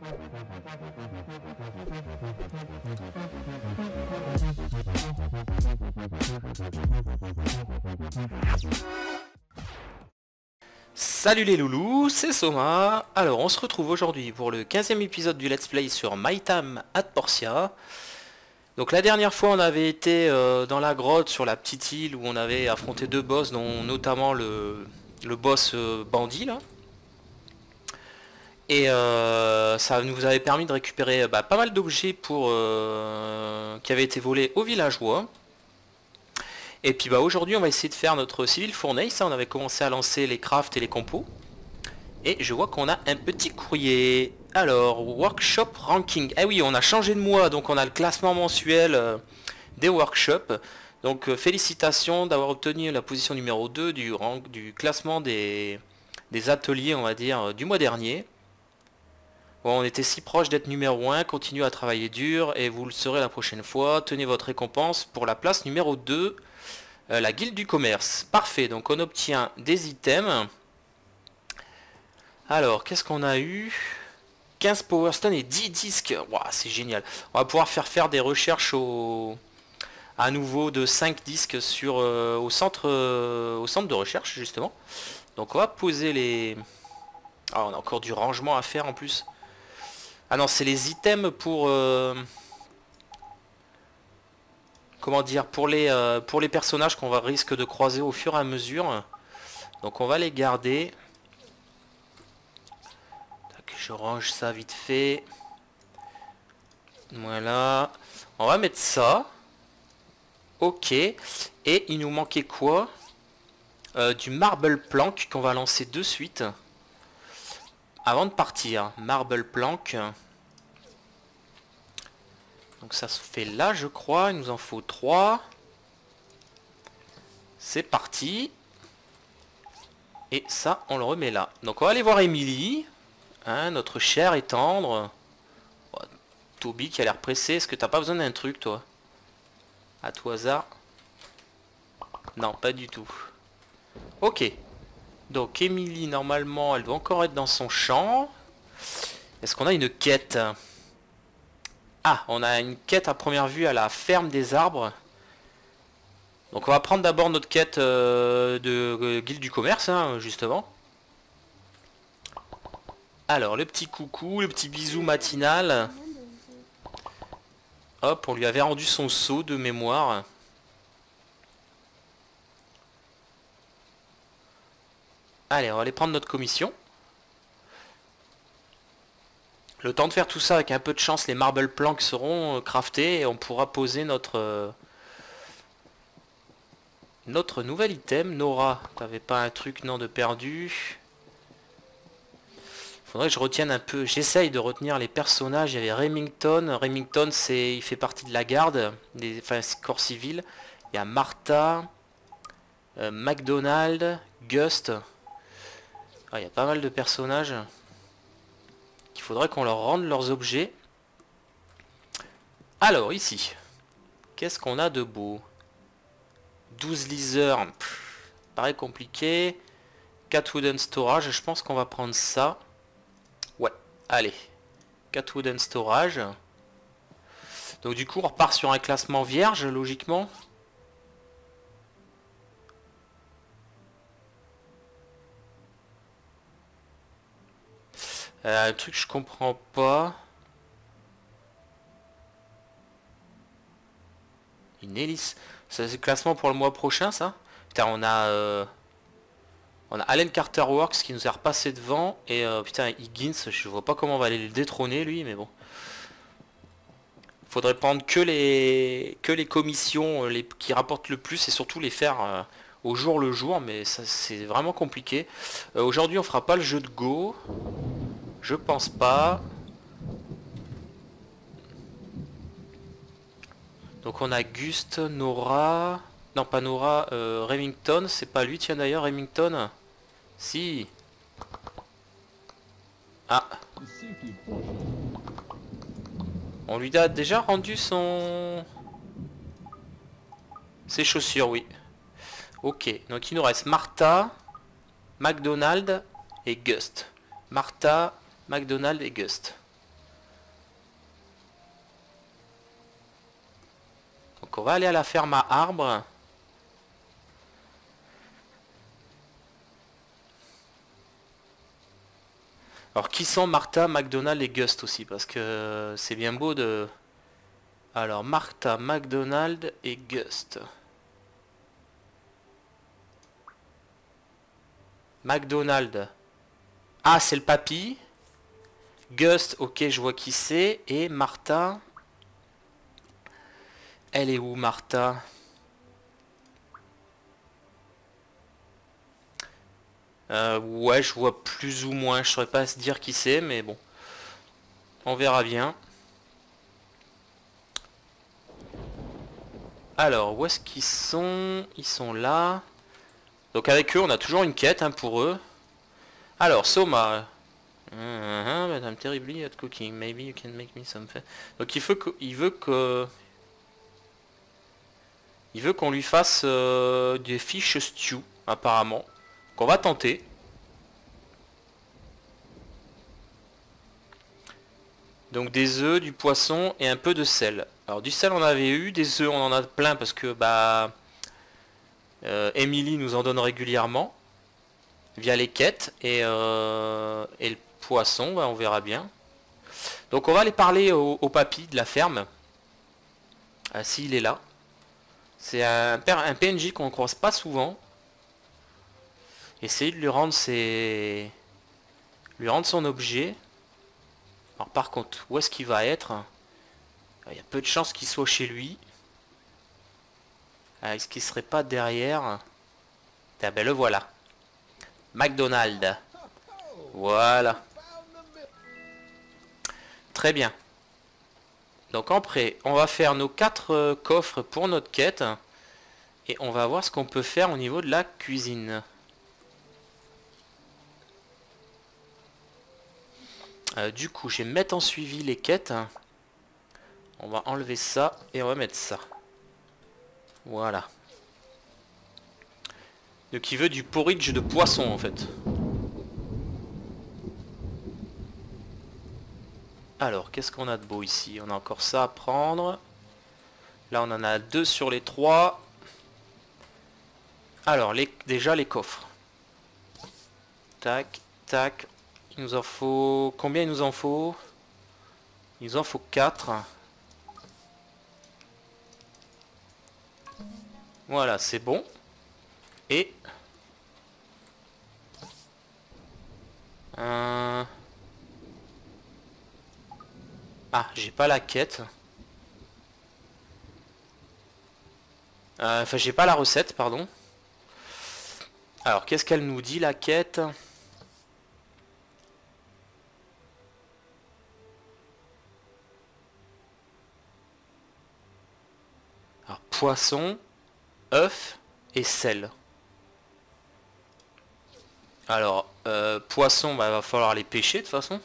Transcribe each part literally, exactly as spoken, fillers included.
Salut les loulous, c'est Soma. Alors on se retrouve aujourd'hui pour le quinzième épisode du Let's Play sur My Time at Portia. Donc la dernière fois on avait été euh, dans la grotte sur la petite île où on avait affronté deux boss, dont notamment le, le boss euh, bandit là. Et euh, ça nous avait permis de récupérer bah, pas mal d'objets pour euh, qui avaient été volés aux villageois. Et puis bah aujourd'hui on va essayer de faire notre civil fournaise. On avait commencé à lancer les crafts et les compos. Et je vois qu'on a un petit courrier. Alors, workshop ranking. Eh oui, on a changé de mois, donc on a le classement mensuel euh, des workshops. Donc euh, félicitations d'avoir obtenu la position numéro deux du, rang, du classement des, des ateliers, on va dire, euh, du mois dernier. Bon, on était si proche d'être numéro un, continuez à travailler dur et vous le serez la prochaine fois. Tenez votre récompense pour la place numéro deux, euh, la guilde du commerce. Parfait, donc on obtient des items. Alors, qu'est-ce qu'on a eu? quinze Power Stone et dix disques. Wow, c'est génial. On va pouvoir faire faire des recherches au... à nouveau de cinq disques sur, euh, au, centre, euh, au centre de recherche, justement. Donc on va poser les... Ah, on a encore du rangement à faire en plus. Ah non, c'est les items pour... Euh... Comment dire? Pour les, euh, pour les personnages qu'on va risque de croiser au fur et à mesure. Donc on va les garder. Je range ça vite fait. Voilà. On va mettre ça. Ok. Et il nous manquait quoi? euh, Du marble plank qu'on va lancer de suite. Avant de partir. Marble plank. Donc ça se fait là je crois. Il nous en faut trois. C'est parti. Et ça on le remet là. Donc on va aller voir Emily. Hein, notre cher et tendre. Oh, Toby qui a l'air pressé. Est-ce que t'as pas besoin d'un truc toi? À tout hasard? Non, pas du tout. Ok. Donc Emily, normalement, elle doit encore être dans son champ. Est-ce qu'on a une quête? Ah, on a une quête à première vue à la ferme des arbres. Donc on va prendre d'abord notre quête euh, de euh, guilde du commerce, hein, justement. Alors, le petit coucou, le petit bisou matinal. Hop, on lui avait rendu son seau de mémoire. Allez, on va aller prendre notre commission. Le temps de faire tout ça, avec un peu de chance, les marble planks seront euh, craftés et on pourra poser notre... Euh, notre nouvel item. Nora, t'avais pas un truc, non, de perdu? Faudrait que je retienne un peu. J'essaye de retenir les personnages. Il y avait Remington. Remington, c'est, il fait partie de la garde, des, enfin, corps civil. Il y a Martha, euh, McDonald, Gust. Ah, il y a pas mal de personnages. Il faudrait qu'on leur rende leurs objets. Alors, ici. Qu'est-ce qu'on a de beau? douze liseurs. Pff, paraît compliqué. quatre wooden storage. Je pense qu'on va prendre ça. Ouais, allez. quatre wooden storage. Donc du coup, on repart sur un classement vierge, logiquement. Euh, le truc que je comprends pas. Une hélice. C'est le classement pour le mois prochain, ça? Putain, on a... Euh... On a Allen Carter Works qui nous a repassé devant. Et euh, putain, Higgins, je vois pas comment on va aller le détrôner lui, mais bon. Faudrait prendre que les que les commissions les, qui rapportent le plus et surtout les faire euh, au jour le jour, mais ça c'est vraiment compliqué. Euh, Aujourd'hui on fera pas le jeu de Go. Je pense pas. Donc on a Gust, Nora. Non pas Nora, euh, Remington, c'est pas lui, tiens d'ailleurs, Remington. Si. Ah. On lui a déjà rendu son... ses chaussures, oui. Ok, donc il nous reste Martha, McDonald et Gust. Martha, McDonald et Gust. on va aller à la ferme à arbres. Alors qui sont Martha, McDonald et Gust aussi, parce que c'est bien beau de... Alors Martha, McDonald et Gust. McDonald. Ah, c'est le papy. Gust, ok, je vois qui c'est. Et Martha. Elle est où, Martha? Euh, ouais, je vois plus ou moins. Je saurais pas se dire qui c'est, mais bon. On verra bien. Alors, où est-ce qu'ils sont? Ils sont là. Donc avec eux, on a toujours une quête hein, pour eux. Alors, Soma. Uh -huh, but I'm terribly at cooking. Maybe you can make me some food. Donc il veut que, il veut que, il veut qu'on lui fasse euh, des fish stew apparemment. Qu'on va tenter. Donc des œufs, du poisson et un peu de sel. Alors du sel on avait eu, des œufs on en a plein parce que bah euh, Emily nous en donne régulièrement via les quêtes et, euh, et le poisson, bah, on verra bien. Donc on va aller parler au, au papy de la ferme. Ah, s'il est là. C'est un, un P N J qu'on ne croise pas souvent. Essayer de lui rendre ses... lui rendre son objet. Alors par contre, où est-ce qu'il va être? Il y a peu de chances qu'il soit chez lui. Est-ce qu'il serait pas derrière? Ah ben le voilà. McDonald. Voilà. Très bien. Donc après, on va faire nos quatre euh, coffres pour notre quête. Et on va voir ce qu'on peut faire au niveau de la cuisine. Euh, du coup, je vais mettre en suivi les quêtes. On va enlever ça et on va mettre ça. Voilà. Donc il veut du porridge de poisson en fait. Alors, qu'est-ce qu'on a de beau ici? On a encore ça à prendre. Là, on en a deux sur les trois. Alors, les, déjà les coffres. Tac, tac. Il nous en faut... Combien il nous en faut? Il nous en faut quatre. Voilà, c'est bon. Et... Euh... Ah, j'ai pas la quête. Euh, Enfin, j'ai pas la recette, pardon. Alors, qu'est-ce qu'elle nous dit, la quête? Alors, poisson, œuf et sel. Alors, euh, poisson, bah, va falloir les pêcher de toute façon.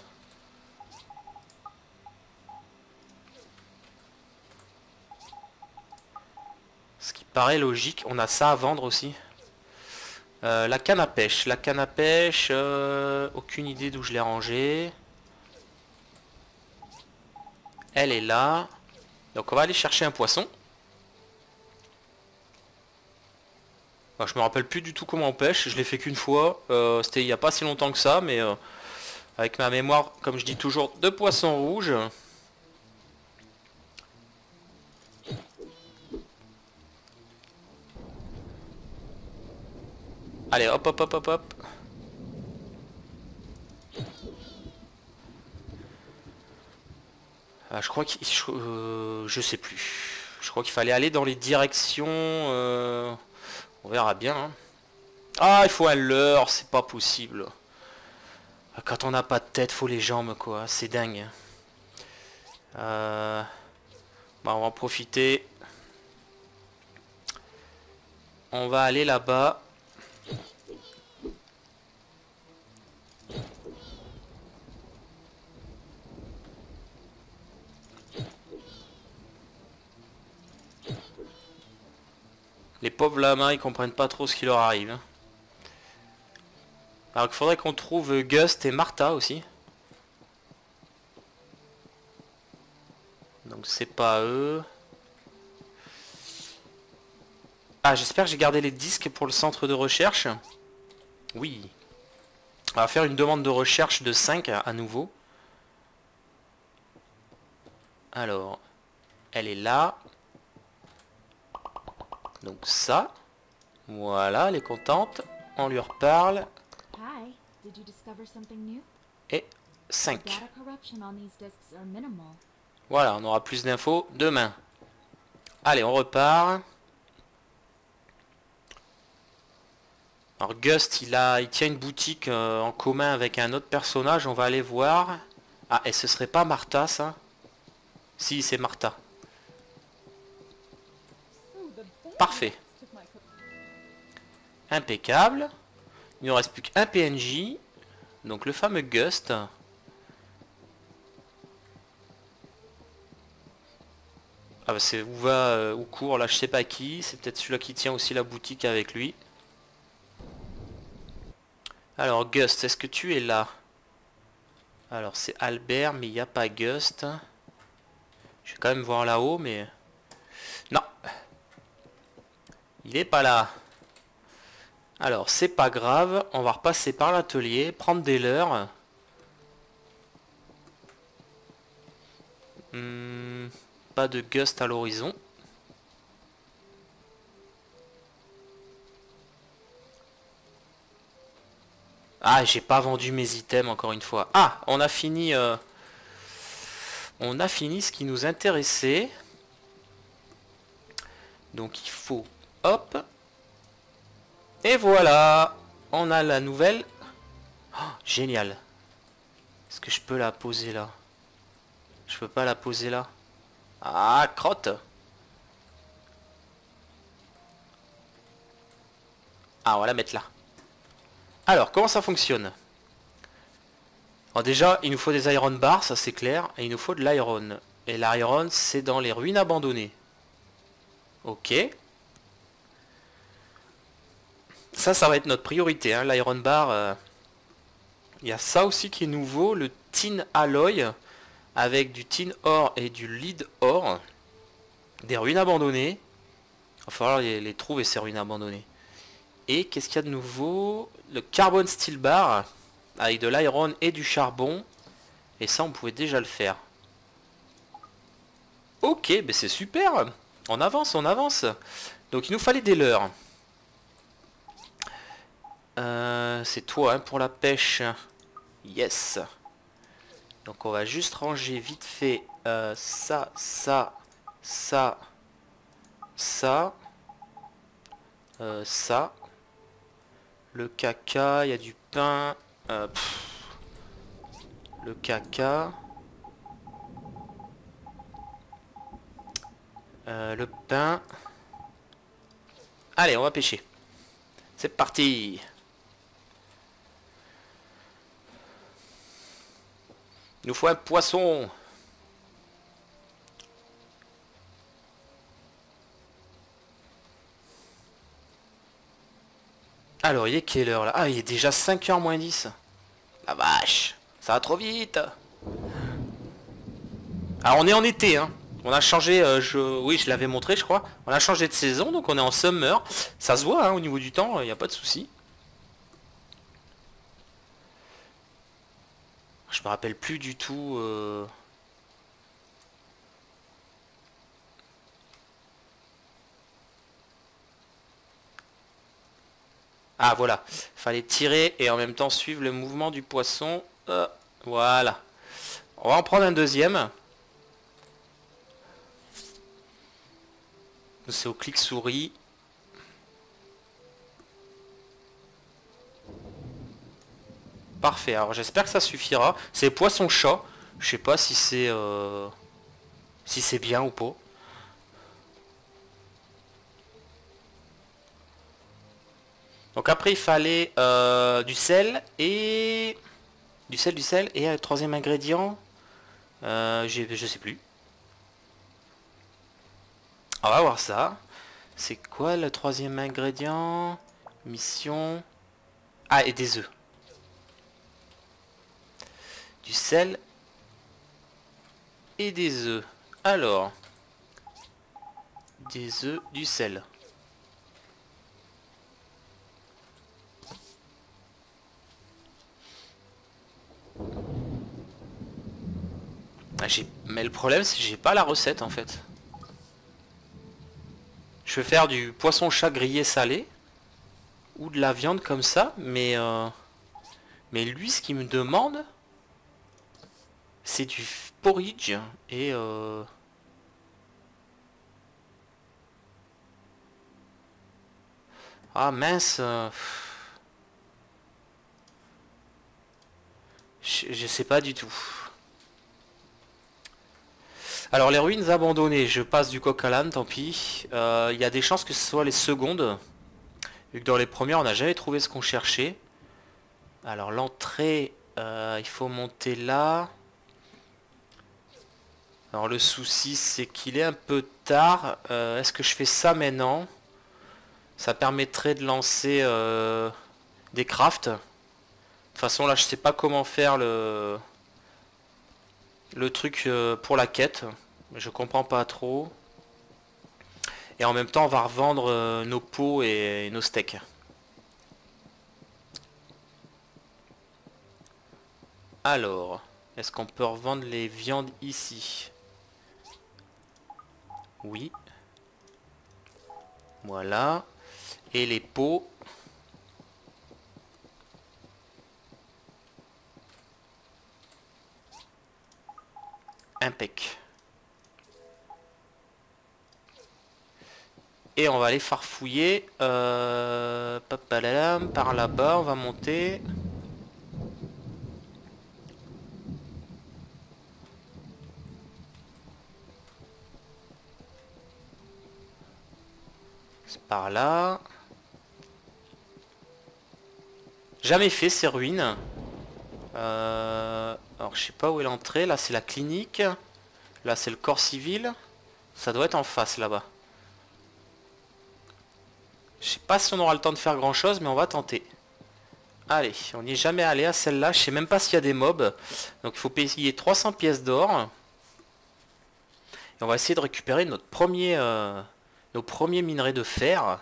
Ce qui paraît logique. On a ça à vendre aussi. Euh, la canne à pêche. La canne à pêche, euh, aucune idée d'où je l'ai rangée. Elle est là. Donc on va aller chercher un poisson. Alors, je me rappelle plus du tout comment on pêche. Je l'ai fait qu'une fois. Euh, C'était il n'y a pas si longtemps que ça. Mais euh, avec ma mémoire, comme je dis toujours, de poisson rouge. Allez, hop, hop, hop, hop, hop. Ah, je crois qu'il... Je, euh, je sais plus. Je crois qu'il fallait aller dans les directions... Euh, on verra bien. Hein. Ah, il faut un leurre, c'est pas possible. Quand on n'a pas de tête, faut les jambes, quoi. C'est dingue. Euh, bah, on va en profiter. On va aller là-bas. Les pauvres lamas, ils comprennent pas trop ce qui leur arrive. Hein. Alors qu'il faudrait qu'on trouve Gust et Martha aussi. Donc c'est pas eux. Ah, j'espère que j'ai gardé les disques pour le centre de recherche. Oui. On va faire une demande de recherche de cinq à, à nouveau. Alors, elle est là. Donc ça. Voilà, elle est contente. On lui reparle. Hi, did you discover something new? Et cinq. Data corruption on these disks are minimal. Voilà, on aura plus d'infos demain. Allez, on repart. Alors Gust, il a, il tient une boutique euh, en commun avec un autre personnage. On va aller voir. Ah, et ce serait pas Martha, ça? Si, c'est Martha. Parfait. Impeccable. Il ne reste plus qu'un P N J. Donc le fameux Gust. Ah bah c'est où va euh, où court là, je sais pas qui. C'est peut-être celui-là qui tient aussi la boutique avec lui. Alors Gust, est-ce que tu es là? Alors c'est Albert, mais il n'y a pas Gust. Je vais quand même voir là-haut, mais... Non. Il est pas là. Alors c'est pas grave, on va repasser par l'atelier, prendre des leurres. Hmm, pas de Gust à l'horizon. Ah, j'ai pas vendu mes items encore une fois. Ah, on a fini... Euh, on a fini ce qui nous intéressait. Donc il faut... Hop. Et voilà. On a la nouvelle. Oh, génial. Est-ce que je peux la poser là? Je peux pas la poser là. Ah, crotte. Ah, on va la mettre là. Alors, comment ça fonctionne? Alors déjà, il nous faut des iron bars, ça c'est clair. Et il nous faut de l'iron. Et l'iron, c'est dans les ruines abandonnées. Ok. Ça, ça va être notre priorité, hein, l'iron bar. Euh... Il y a ça aussi qui est nouveau, le tin alloy. Avec du tin or et du lead or. Des ruines abandonnées. Il va falloir les, les trouver, ces ruines abandonnées. Et qu'est-ce qu'il y a de nouveau? Le carbon steel bar. Avec de l'iron et du charbon. Et ça, on pouvait déjà le faire. Ok, ben c'est super. On avance, on avance. Donc il nous fallait des leurres. Euh, c'est toi hein, pour la pêche. Yes. Donc on va juste ranger vite fait euh, ça, ça, ça, ça, euh, ça. Le caca, il y a du pain. Euh, pff, le caca. Euh, le pain. Allez, on va pêcher. C'est parti. Il nous faut un poisson. Alors, il est quelle heure là? Ah, il est déjà cinq heures moins dix. La vache. Ça va trop vite. Alors, on est en été, hein. On a changé, euh, je... oui, je l'avais montré, je crois. On a changé de saison, donc on est en summer. Ça se voit, hein, au niveau du temps, il n'y a pas de souci. Je me rappelle plus du tout... Euh... Ah voilà, fallait tirer et en même temps suivre le mouvement du poisson. Euh, voilà. On va en prendre un deuxième. C'est au clic souris. Parfait, alors j'espère que ça suffira. C'est poisson chat. Je sais pas si c'est euh, si c'est bien ou pas. Donc après il fallait euh, du sel et du sel, du sel et un troisième ingrédient. Euh, je sais plus. On va voir ça. C'est quoi le troisième ingrédient? Mission. Ah, et des œufs. Du sel et des œufs. Alors, des œufs, du sel. Ah, j'ai... Mais le problème c'est que j'ai pas la recette en fait. Je vais faire du poisson chat grillé salé. Ou de la viande comme ça. Mais euh... mais lui ce qu'il me demande, c'est du porridge. Et euh... ah mince. euh, Je, je sais pas du tout. Alors les ruines abandonnées, je passe du coq à l'âne, tant pis. Euh, Il y a des chances que ce soit les secondes. Vu que dans les premières, on n'a jamais trouvé ce qu'on cherchait. Alors l'entrée, euh, il faut monter là. Alors le souci, c'est qu'il est un peu tard. Euh, Est-ce que je fais ça maintenant? Ça permettrait de lancer euh, des crafts. De toute façon, là, je sais pas comment faire le, le truc euh, pour la quête. Je comprends pas trop. Et en même temps, on va revendre euh, nos pots et, et nos steaks. Alors, est-ce qu'on peut revendre les viandes ici? Oui. Voilà. Et les pots. Impec. Et on va aller farfouiller. Euh, papalalam, par là-bas, on va monter. C'est par là. Jamais fait ces ruines. Euh, alors je sais pas où est l'entrée. Là c'est la clinique. Là c'est le corps civil. Ça doit être en face là-bas. Je sais pas si on aura le temps de faire grand chose, mais on va tenter. Allez, on n'y est jamais allé à celle-là. Je sais même pas s'il y a des mobs. Donc il faut payer trois cents pièces d'or. Et on va essayer de récupérer notre premier, euh, nos premiers minerais de fer.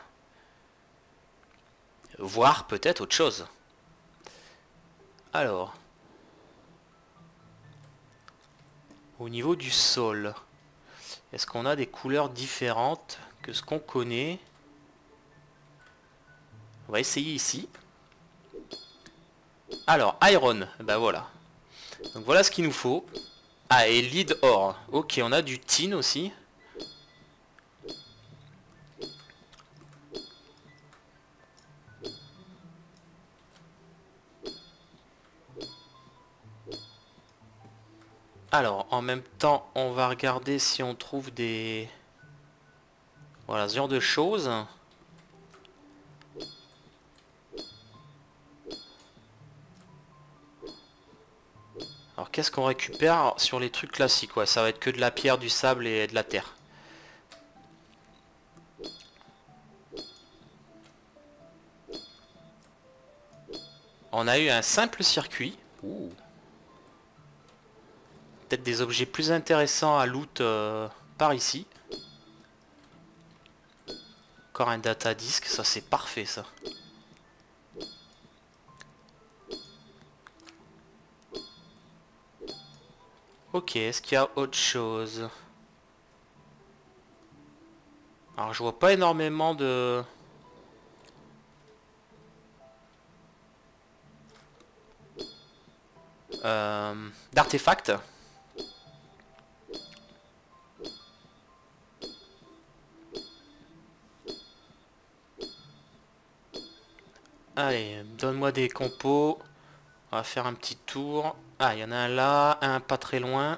Voire peut-être autre chose. Alors. Au niveau du sol. Est-ce qu'on a des couleurs différentes que ce qu'on connaît? On va essayer ici. Alors, iron, ben voilà. Donc voilà ce qu'il nous faut. Ah, et lead or. Ok, on a du tin aussi. Alors, en même temps, on va regarder si on trouve des... Voilà, ce genre de choses. Alors, qu'est-ce qu'on récupère sur les trucs classiques? Ouais, ça va être que de la pierre, du sable et de la terre. On a eu un simple circuit. Ouh. Peut-être des objets plus intéressants à loot euh, par ici. Encore un data disk, ça c'est parfait ça. Ok, est-ce qu'il y a autre chose? Alors je vois pas énormément de... Euh, d'artefacts. Allez, donne-moi des compos. On va faire un petit tour. Ah, il y en a un là, un pas très loin.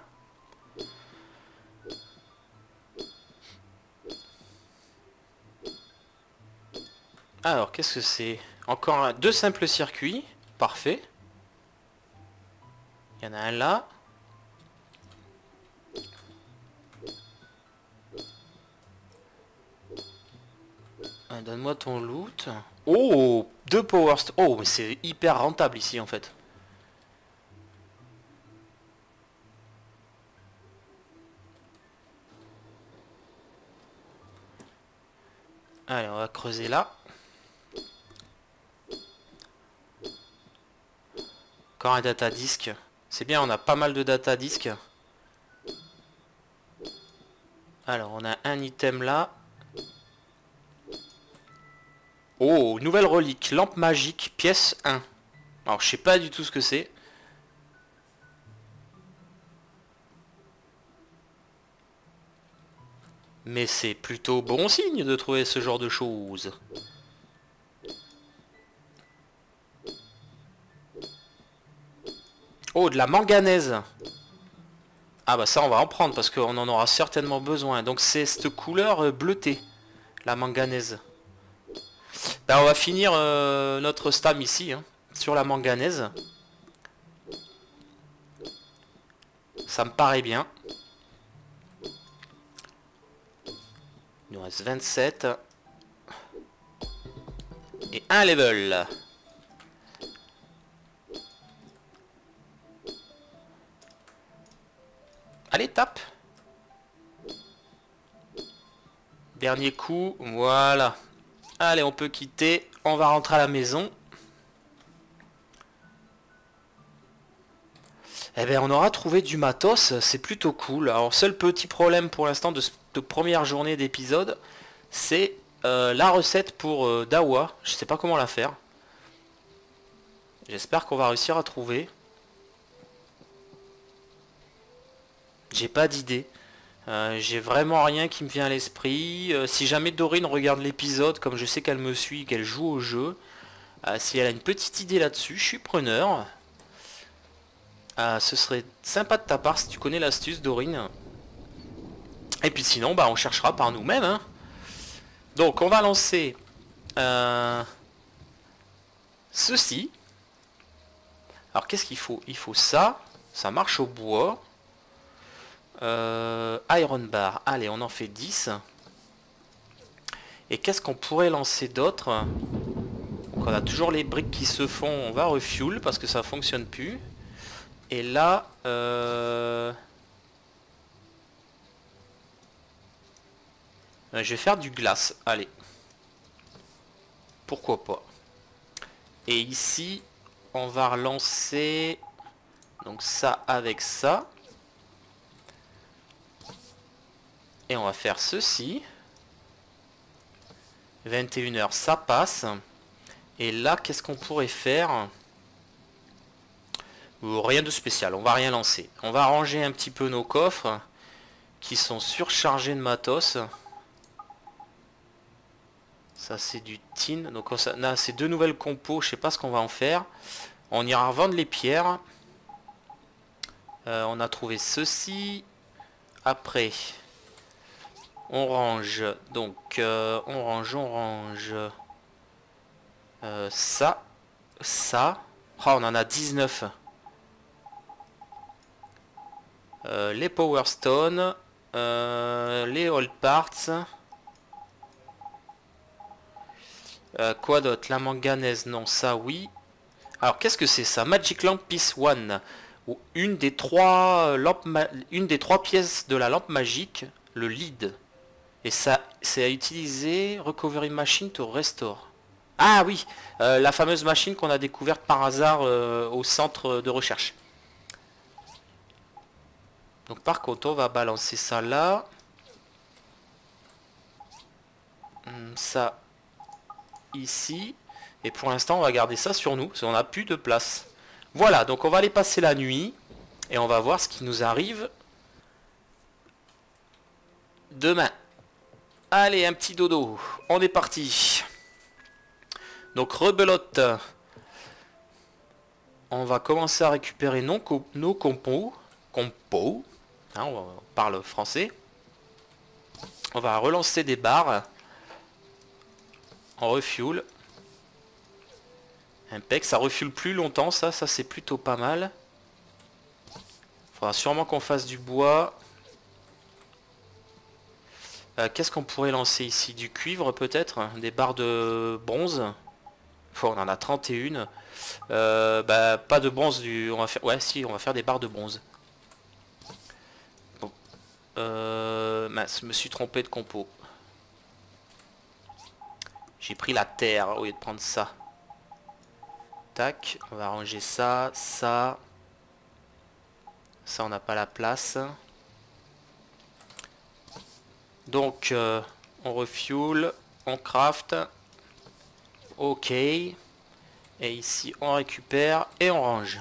Alors, qu'est-ce que c'est? Encore un, deux simples circuits. Parfait. Il y en a un là. Ah, donne-moi ton loot. Oh, deux power st- Oh, mais c'est hyper rentable ici en fait. Allez, on va creuser là. Encore un data disk. C'est bien, on a pas mal de data disk. Alors, on a un item là. Oh, nouvelle relique. Lampe magique, pièce un. Alors, je sais pas du tout ce que c'est. Mais c'est plutôt bon signe de trouver ce genre de choses. Oh, de la manganèse. Ah bah ça, on va en prendre parce qu'on en aura certainement besoin. Donc c'est cette couleur bleutée, la manganèse. Ben, on va finir euh, notre stam ici, hein, sur la manganèse. Ça me paraît bien. Il nous reste vingt-sept. Et un level. Allez, tape. Dernier coup, voilà. Allez, on peut quitter. On va rentrer à la maison. Eh bien, on aura trouvé du matos. C'est plutôt cool. Alors, seul petit problème pour l'instant de cette première journée d'épisode, c'est euh, la recette pour euh, Dawa. Je sais pas comment la faire. J'espère qu'on va réussir à trouver. J'ai pas d'idée. Euh, j'ai vraiment rien qui me vient à l'esprit. Euh, si jamais Dorine regarde l'épisode, comme je sais qu'elle me suit, qu'elle joue au jeu, euh, si elle a une petite idée là-dessus, je suis preneur. Euh, ce serait sympa de ta part si tu connais l'astuce, Dorine. Et puis sinon, bah, on cherchera par nous-mêmes. Hein. Donc, on va lancer euh, ceci. Alors, qu'est-ce qu'il faut? Il faut ça. Ça marche au bois. Euh, Iron bar. Allez, on en fait dix. Et qu'est-ce qu'on pourrait lancer d'autre? Donc on a toujours les briques qui se font. On va refuel parce que ça fonctionne plus. Et là, euh... je vais faire du glace. Allez. Pourquoi pas. Et ici, on va relancer donc ça avec ça. Et on va faire ceci. vingt et une heures, ça passe. Et là, qu'est-ce qu'on pourrait faire? Rien de spécial, on va rien lancer. On va ranger un petit peu nos coffres qui sont surchargés de matos. Ça c'est du tin. Donc on a ces deux nouvelles compos, je sais pas ce qu'on va en faire. On ira revendre les pierres. Euh, on a trouvé ceci. Après, on range. Donc euh, on range, on range euh, ça, ça. Oh, on en a dix-neuf. Euh, les Power Stone, euh, les Old Parts. Euh, quoi d'autre? La manganèse, non, ça oui. Alors qu'est-ce que c'est ça? Magic Lamp Piece un. Ou une des trois lampes, une des trois pièces de la lampe magique, le lead. Et ça, c'est à utiliser Recovery Machine to Restore. Ah oui, euh, la fameuse machine qu'on a découverte par hasard euh, au centre de recherche. Donc par contre, on va balancer ça là. Ça ici. Et pour l'instant, on va garder ça sur nous, parce qu'on n'a plus de place. Voilà, donc on va aller passer la nuit. Et on va voir ce qui nous arrive demain. Allez, un petit dodo. On est parti. Donc rebelote. On va commencer à récupérer nos, nos compos. Compos. Hein, on parle français. On va relancer des barres. En refuel. Impec, ça refuel plus longtemps, ça, ça c'est plutôt pas mal. Faudra sûrement qu'on fasse du bois. Euh, Qu'est-ce qu'on pourrait lancer ici? Du cuivre peut-être? Des barres de bronze? Oh, on en a trente et un. Euh, bah, pas de bronze du. On va faire. Ouais, si, on va faire des barres de bronze. Bon. Euh, mince, je me suis trompé de compo. J'ai pris la terre au lieu de prendre ça. Tac, on va ranger ça, ça. Ça, on n'a pas la place. Donc, euh, on refuel, on craft. Ok. Et ici, on récupère et on range.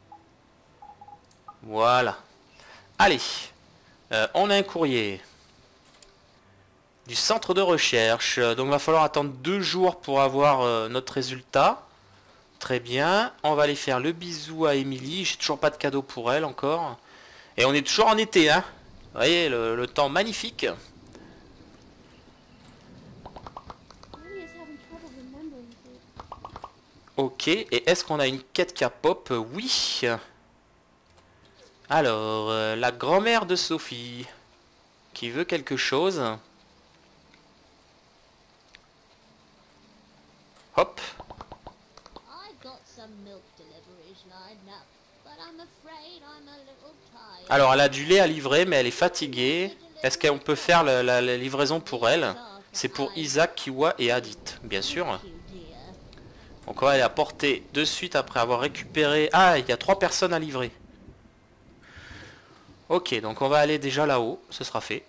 Voilà. Allez. Euh, on a un courrier. Du centre de recherche. Donc, il va falloir attendre deux jours pour avoir euh, notre résultat. Très bien. On va aller faire le bisou à Émilie. J'ai toujours pas de cadeau pour elle encore. Et on est toujours en été, hein. Vous voyez, le, le temps magnifique. Ok, et est-ce qu'on a une quête qui a pop? Oui. Alors, euh, la grand-mère de Sophie, qui veut quelque chose. Hop. Alors, elle a du lait à livrer, mais elle est fatiguée. Est-ce qu'on peut faire la, la, la livraison pour elle? C'est pour Isaac, Kiwa et Hadith, bien sûr. Donc on va aller la porter de suite après avoir récupéré... Ah, il y a trois personnes à livrer. Ok, donc on va aller déjà là-haut, ce sera fait.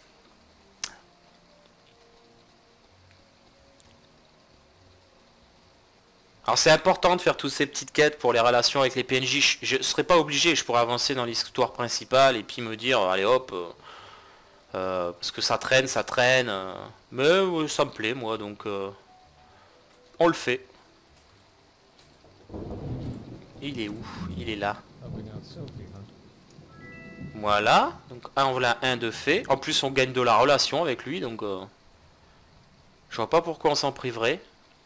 Alors c'est important de faire toutes ces petites quêtes pour les relations avec les P N J. Je ne serais pas obligé, je pourrais avancer dans l'histoire principale et puis me dire, allez hop, euh, euh, parce que ça traîne, ça traîne. Euh, mais euh, ça me plaît moi, donc euh, on le fait. Il est où? Il est là. Voilà, donc un voilà un de fait. En plus on gagne de la relation avec lui, donc euh, je vois pas pourquoi on s'en priverait.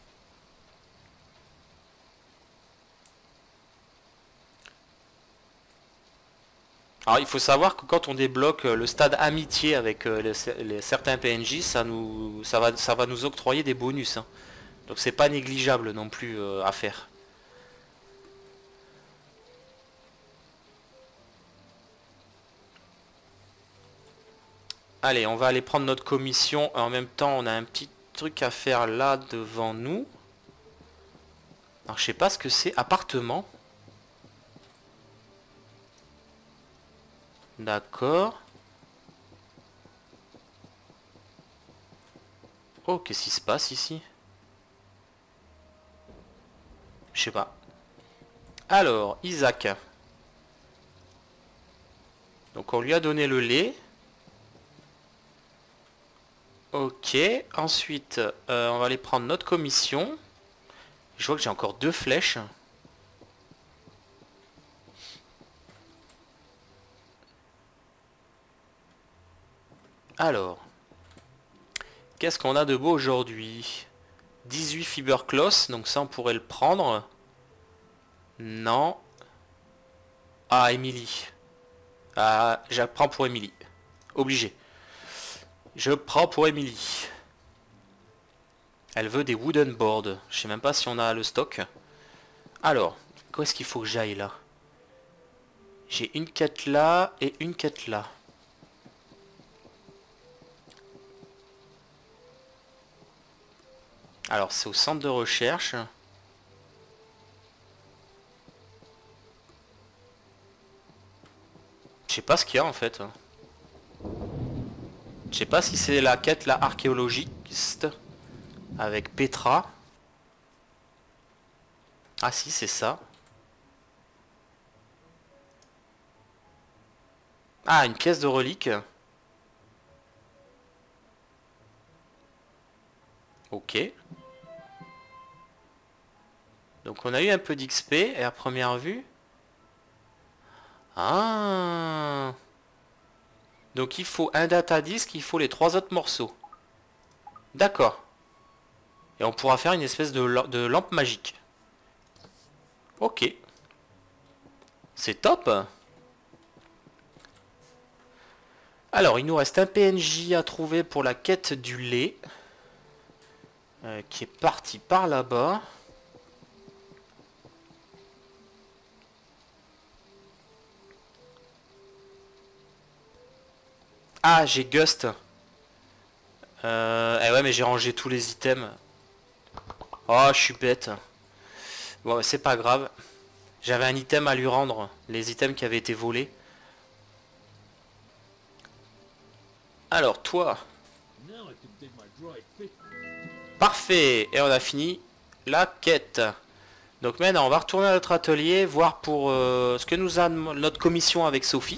Alors il faut savoir que quand on débloque le stade amitié avec euh, les, les, certains P N J, ça nous ça va ça va nous octroyer des bonus. Hein. Donc c'est pas négligeable non plus euh, à faire. Allez, on va aller prendre notre commission. En même temps, on a un petit truc à faire là devant nous. Alors, je sais pas ce que c'est. Appartement. D'accord. Oh, qu'est-ce qui se passe ici? Je sais pas. Alors, Isaac. Donc, on lui a donné le lait. Ok, ensuite euh, on va aller prendre notre commission. Je vois que j'ai encore deux flèches. Alors, qu'est-ce qu'on a de beau aujourd'hui? dix-huit fibercloth, donc ça on pourrait le prendre. Non. Ah, Émilie. Ah, j'apprends pour Émilie. Obligé. Je prends pour Émilie. Elle veut des wooden boards. Je sais même pas si on a le stock. Alors, où est-ce qu'il faut que j'aille là? J'ai une quête là et une quête là. Alors, c'est au centre de recherche. Je sais pas ce qu'il y a en fait. Je sais pas si c'est la quête là archéologiste avec Petra. Ah si, c'est ça. Ah, une caisse de reliques. Ok. Donc on a eu un peu d'X P et à première vue. Ah. Donc il faut un data disk, il faut les trois autres morceaux. D'accord. Et on pourra faire une espèce de, de lampe magique. Ok. C'est top. Alors, il nous reste un P N J à trouver pour la quête du lait. Euh, qui est parti par là-bas. Ah, j'ai Gust. Euh, eh ouais, mais j'ai rangé tous les items. Oh, je suis bête. Bon, c'est pas grave. J'avais un item à lui rendre. Les items qui avaient été volés. Alors, toi, Parfait. Et on a fini la quête. Donc maintenant, on va retourner à notre atelier, voir pour euh, ce que nous a notre commission avec Sophie.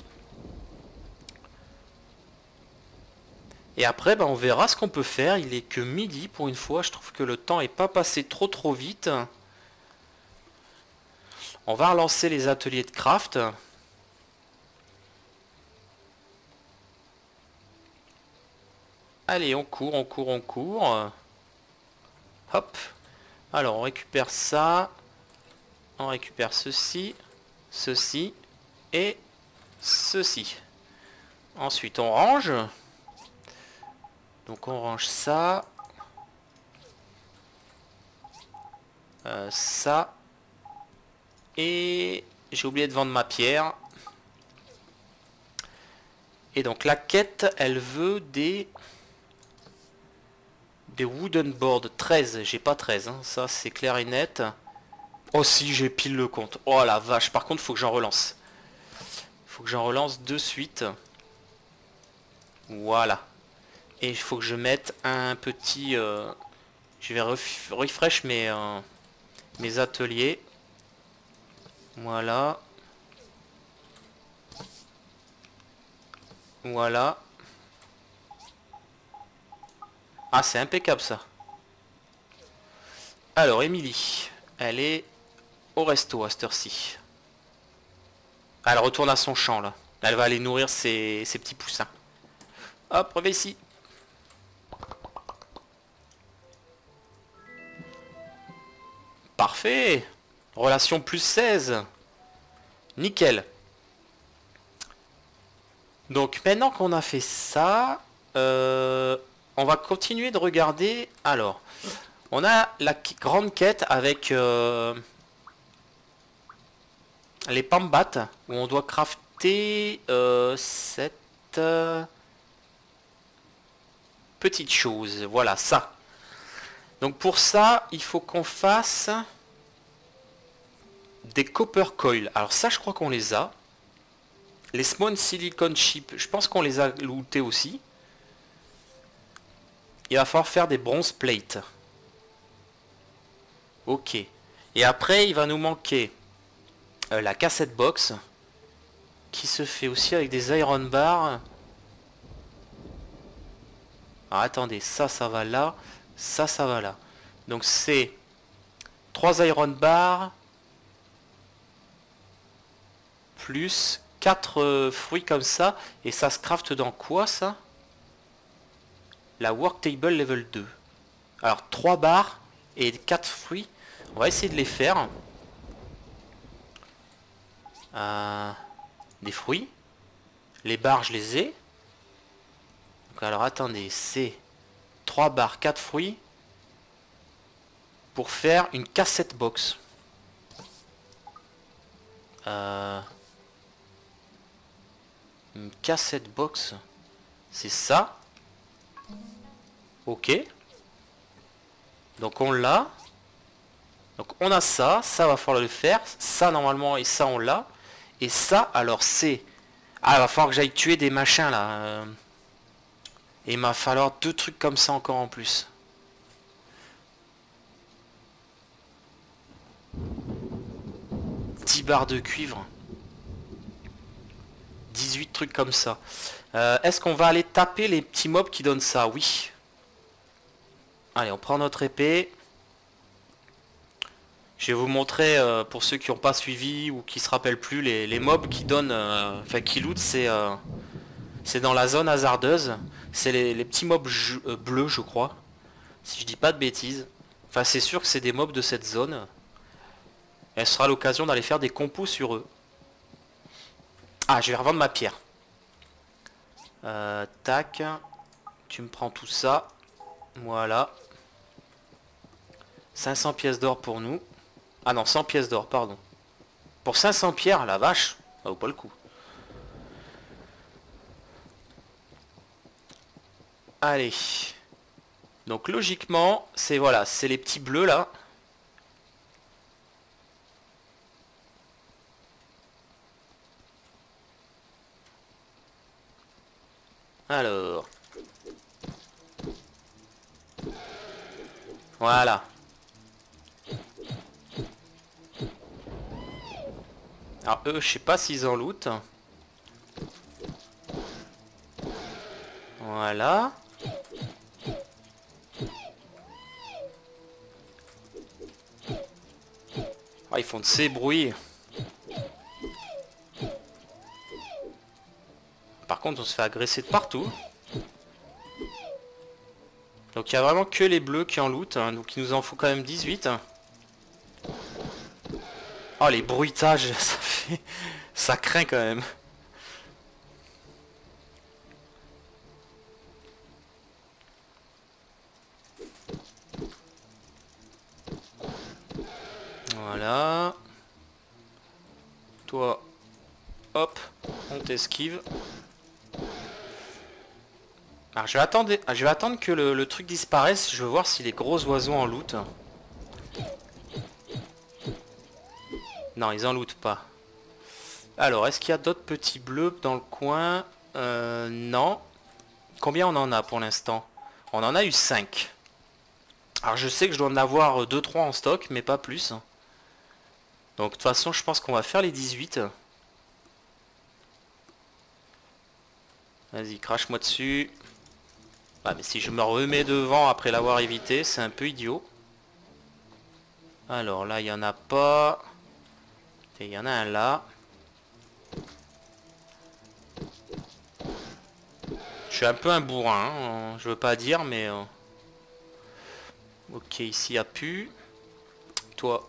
Et après, bah, on verra ce qu'on peut faire. Il est que midi pour une fois. Je trouve que le temps est pas passé trop trop vite. On va relancer les ateliers de craft. Allez, on court, on court, on court. Hop. Alors, on récupère ça. On récupère ceci, ceci et ceci. Ensuite, on range. Donc, on range ça. Euh, ça. Et j'ai oublié de vendre ma pierre. Et donc, la quête, elle veut des... Des wooden boards. treize. J'ai pas treize. Hein. Ça, c'est clair et net. Oh si, j'ai pile le compte. Oh la vache. Par contre, faut que j'en relance. Faut que j'en relance de suite. Voilà. Et il faut que je mette un petit... Euh, je vais ref refresh mes, euh, mes ateliers. Voilà. Voilà. Ah, c'est impeccable ça. Alors, Émilie, elle est au resto à cette heure-ci. Elle retourne à son champ là. Elle va aller nourrir ses, ses petits poussins. Hop, reviens ici. Parfait. Relation plus seize. Nickel. Donc maintenant qu'on a fait ça, euh, on va continuer de regarder. Alors, on a la grande quête avec euh, les pambats, où on doit crafter euh, cette euh, petite chose. Voilà, ça. Donc pour ça, il faut qu'on fasse des copper coils. Alors ça, je crois qu'on les a. Les small silicon chips, je pense qu'on les a lootés aussi. Il va falloir faire des bronze plates. Ok. Et après, il va nous manquer euh, la cassette box, qui se fait aussi avec des iron bars. Alors attendez, ça, ça va là. Ça, ça va là. Donc c'est trois iron bars plus quatre euh, fruits comme ça. Et ça se crafte dans quoi ça? La work table level deux. Alors trois barres et quatre fruits. On va essayer de les faire. Euh, des fruits. Les barres, je les ai. Donc, alors attendez, c'est trois barres, quatre fruits pour faire une cassette box. Euh, une cassette box, c'est ça. Ok. Donc on l'a. Donc on a ça, ça va falloir le faire. Ça normalement et ça on l'a. Et ça alors c'est... Ah, il va falloir que j'aille tuer des machins là. Euh, Et il va falloir deux trucs comme ça encore en plus. dix barres de cuivre. dix-huit trucs comme ça. Euh, Est-ce qu'on va aller taper les petits mobs qui donnent ça? Oui. Allez, on prend notre épée. Je vais vous montrer, euh, pour ceux qui n'ont pas suivi ou qui se rappellent plus, les, les mobs qui donnent, euh, enfin qui loot, c'est euh, c'est dans la zone hasardeuse. C'est les, les petits mobs euh, bleus, je crois. Si je dis pas de bêtises. Enfin, c'est sûr que c'est des mobs de cette zone. Et ce sera l'occasion d'aller faire des compos sur eux. Ah, je vais revendre ma pierre. Euh, tac. Tu me prends tout ça. Voilà. cinq cents pièces d'or pour nous. Ah non, cent pièces d'or, pardon. Pour cinq cents pierres, la vache, ça vaut pas le coup. Allez. Donc logiquement, c'est voilà, c'est les petits bleus là. Alors. Voilà. Alors eux, je sais pas s'ils en lootent. Voilà. Ah, ils font de ces bruits. Par contre, on se fait agresser de partout. Donc il y a vraiment que les bleus qui en lootent. Hein, donc il nous en faut quand même dix-huit. Oh, les bruitages, ça fait... ça craint quand même. Voilà. Toi, hop, on t'esquive. Alors je vais attendre, je vais attendre que le, le truc disparaisse. Je veux voir si les gros oiseaux en lootent. Non, ils en lootent pas. Alors, est-ce qu'il y a d'autres petits bleus dans le coin? euh, Non. Combien on en a pour l'instant? On en a eu cinq. Alors je sais que je dois en avoir deux trois en stock, mais pas plus. Donc de toute façon, je pense qu'on va faire les dix-huit. Vas-y, crache-moi dessus. Ah, mais si je me remets devant après l'avoir évité, c'est un peu idiot. Alors là, il n'y en a pas. Et il y en a un là. Je suis un peu un bourrin, hein, je veux pas dire, mais... Euh... Ok, ici, il n'y a plus. Toi.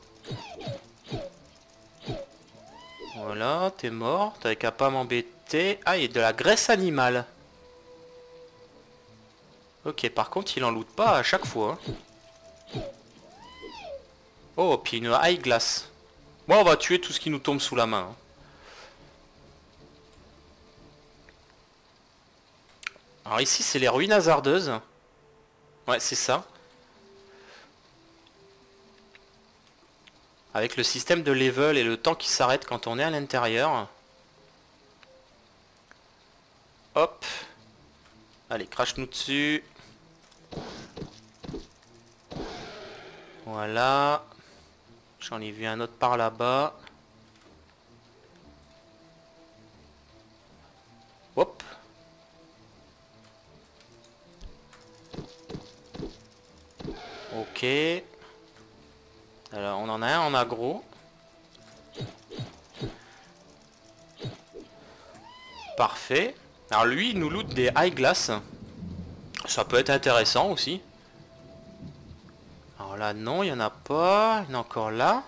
Voilà, t'es mort. T'avais qu'à pas m'embêter. Ah, il y a de la graisse animale. Ok, par contre, il en loot pas à chaque fois. Hein. Oh, puis une high glace. Bon, on va tuer tout ce qui nous tombe sous la main. Hein. Alors ici, c'est les ruines hasardeuses. Ouais, c'est ça. Avec le système de level et le temps qui s'arrête quand on est à l'intérieur. Hop. Allez, crache-nous dessus. Voilà. J'en ai vu un autre par là-bas. Hop. Ok. Alors, on en a un en aggro. Parfait. Alors lui, il nous loot des high glass. Ça peut être intéressant aussi. Alors là, non, il n'y en a pas. Il y en a encore là.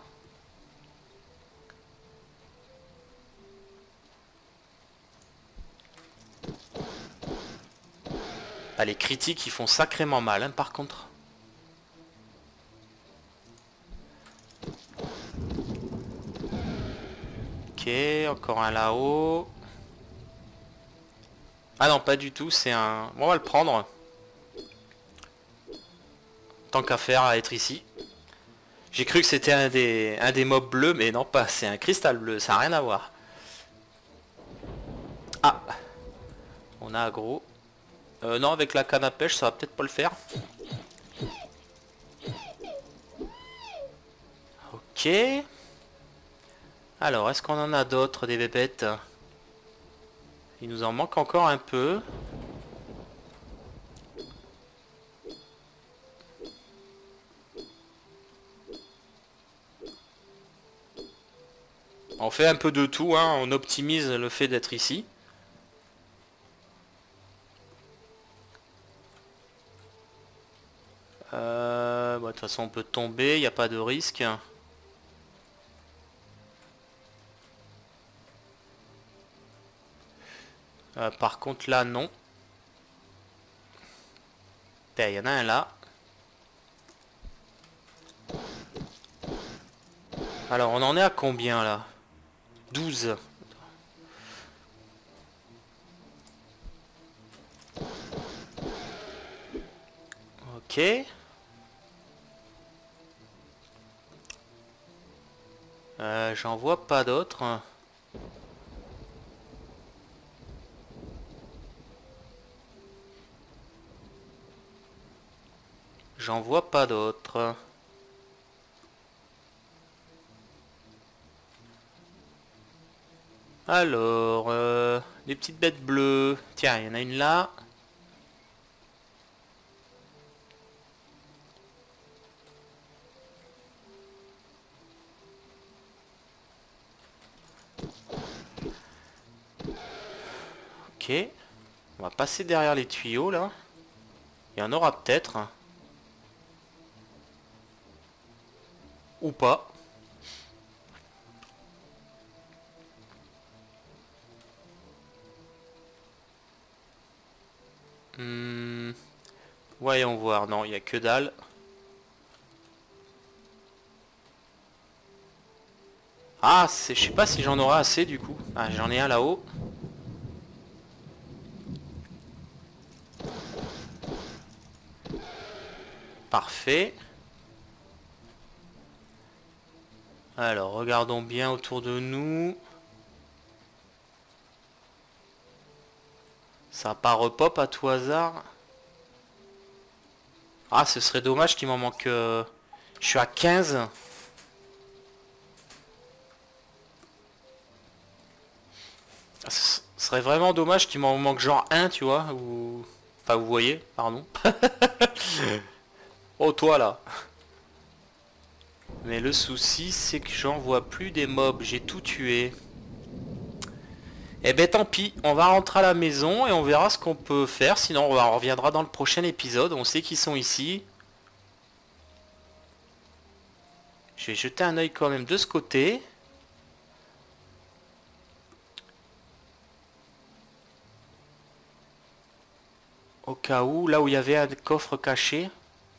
Ah, les critiques, ils font sacrément mal, hein, par contre. Ok, encore un là-haut. Ah non, pas du tout, c'est un... Bon, on va le prendre. Tant qu'à faire à être ici. J'ai cru que c'était un des, un des mobs bleus, mais non pas, c'est un cristal bleu, ça n'a rien à voir. Ah, on a aggro. Euh, non, avec la canne à pêche, ça va peut-être pas le faire. Ok. Alors, est-ce qu'on en a d'autres, des bébêtes? Il nous en manque encore un peu. On fait un peu de tout, hein, on optimise le fait d'être ici. Euh, bah, de toute façon, on peut tomber, il n'y a pas de risque. Euh, par contre, là, non. Il y en a un là. Alors, on en est à combien, là? douze. Ok. Euh, j'en vois pas d'autres. j'en vois pas d'autres. Alors, euh, des petites bêtes bleues. Tiens, il y en a une là. Ok. On va passer derrière les tuyaux là. Il y en aura peut-être. Ou pas. Hmm. Voyons voir. Non, il n'y a que dalle. Ah, je sais pas si j'en aurai assez du coup. Ah, j'en ai un là-haut. Parfait. Alors, regardons bien autour de nous. Ça part repop à tout hasard. Ah, ce serait dommage qu'il m'en manque... Euh... Je suis à quinze. Ce serait vraiment dommage qu'il m'en manque genre un, tu vois. Ou... Enfin, vous voyez, pardon. Oh, toi là. Mais le souci, c'est que j'en vois plus des mobs. J'ai tout tué. Eh ben tant pis, on va rentrer à la maison et on verra ce qu'on peut faire. Sinon, on reviendra dans le prochain épisode. On sait qu'ils sont ici. Je vais jeter un œil quand même de ce côté. Au cas où, là où il y avait un coffre caché.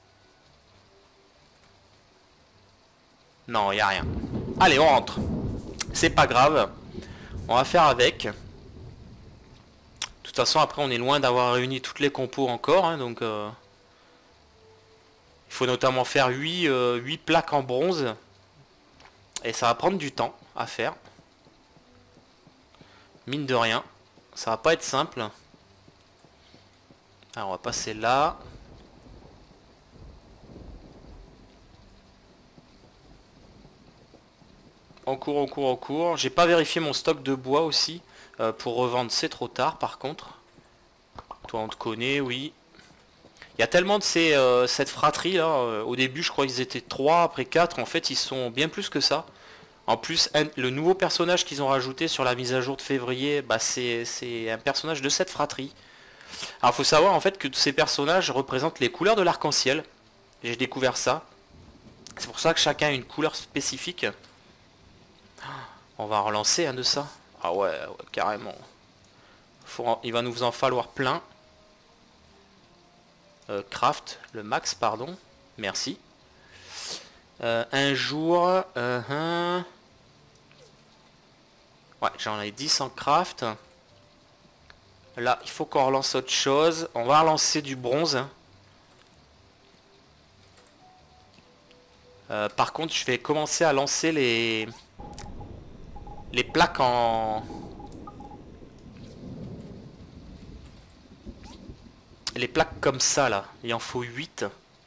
Non, il n'y a rien. Allez, on rentre. C'est pas grave. On va faire avec. De toute façon, après, on est loin d'avoir réuni toutes les compos encore. Hein, donc, euh, il faut notamment faire huit, euh, huit plaques en bronze. Et ça va prendre du temps à faire. Mine de rien. Ça va pas être simple. Alors, on va passer là. En cours, en cours, en cours. J'ai pas vérifié mon stock de bois aussi. Euh, pour revendre, c'est trop tard par contre. Toi, on te connaît, oui. Il y a tellement de ces, euh, cette fratrie là. Euh, au début, je crois qu'ils étaient trois, après quatre. En fait, ils sont bien plus que ça. En plus, un, le nouveau personnage qu'ils ont rajouté sur la mise à jour de février, bah, c'est un personnage de cette fratrie. Alors, il faut savoir en fait que ces personnages représentent les couleurs de l'arc-en-ciel. J'ai découvert ça. C'est pour ça que chacun a une couleur spécifique. On va relancer un de ça. Ah ouais, ouais carrément. Faut, il va nous en falloir plein. Euh, craft, le max, pardon. Merci. Euh, un jour... Euh, un... Ouais, j'en ai dix en craft. Là, il faut qu'on relance autre chose. On va relancer du bronze. Euh, par contre, je vais commencer à lancer les... Les plaques en... Les plaques comme ça, là. Il en faut huit.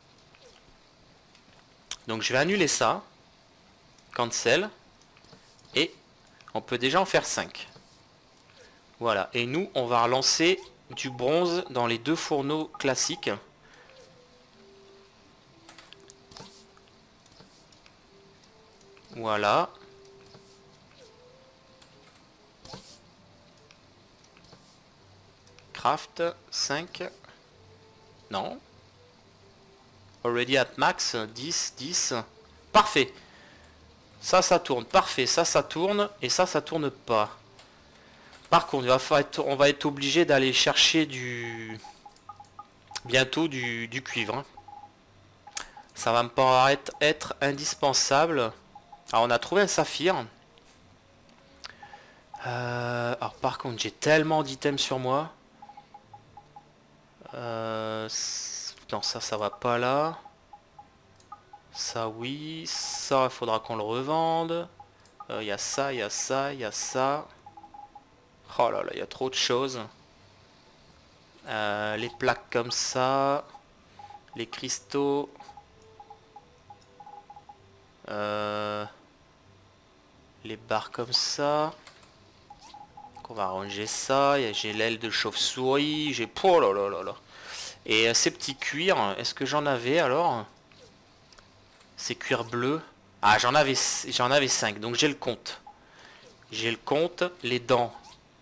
Donc, je vais annuler ça. Cancel. Et on peut déjà en faire cinq. Voilà. Et nous, on va relancer du bronze dans les deux fourneaux classiques. Voilà. Craft cinq. Non. Already at max. dix, dix. Parfait. Ça, ça tourne. Parfait. Ça, ça tourne. Et ça, ça tourne pas. Par contre, il va être, on va être obligé d'aller chercher du... Bientôt du, du cuivre. Hein. Ça va me paraître être indispensable. Alors, on a trouvé un saphir. Euh, alors, par contre, j'ai tellement d'items sur moi. Euh, non, ça, ça va pas là. Ça, oui. Ça, il faudra qu'on le revende. Il euh, y a ça, il y a ça, il y a ça. Oh là là, il y a trop de choses. Euh, les plaques comme ça. Les cristaux. Euh, les barres comme ça. Donc on va ranger ça. J'ai l'aile de chauve-souris. J'ai... Oh là là là là. Et euh, ces petits cuirs, est-ce que j'en avais alors? Ces cuirs bleus. Ah, j'en avais, j'en avais cinq, donc j'ai le compte. J'ai le compte. Les dents.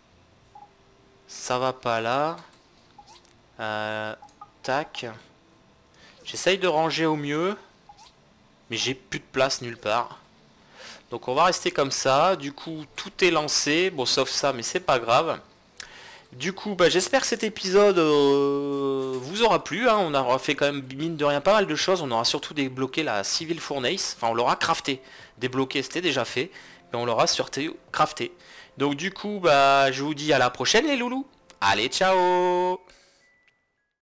Ça va pas là. Euh, tac. J'essaye de ranger au mieux. Mais j'ai plus de place nulle part. Donc on va rester comme ça. Du coup, tout est lancé. Bon, sauf ça, mais c'est pas grave. Du coup, bah, j'espère que cet épisode euh, vous aura plu. Hein. On aura fait quand même, mine de rien, pas mal de choses. On aura surtout débloqué la Civil Furnace. Enfin, on l'aura crafté. Débloqué, c'était déjà fait. Mais on l'aura surtout crafté. Donc du coup, bah, je vous dis à la prochaine les loulous. Allez, ciao!